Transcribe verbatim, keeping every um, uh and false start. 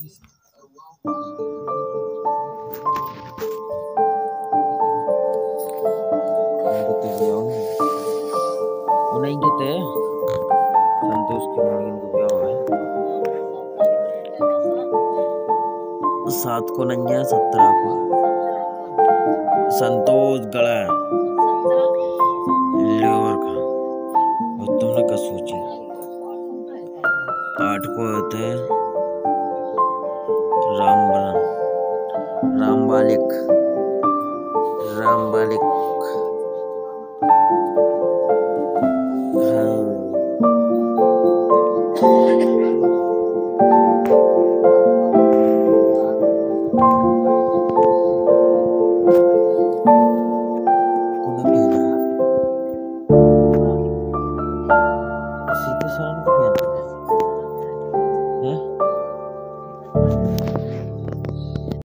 उन्हें कहते हैं संतोष की मम्मी को क्या हुआ है सात को नंजा सत्रह को संतोष गड़ा लेवर का और तुमने क्या सोची आठ को होते हैं रामबन रामबालिक रामबालिक सीधे सरन को क्या है?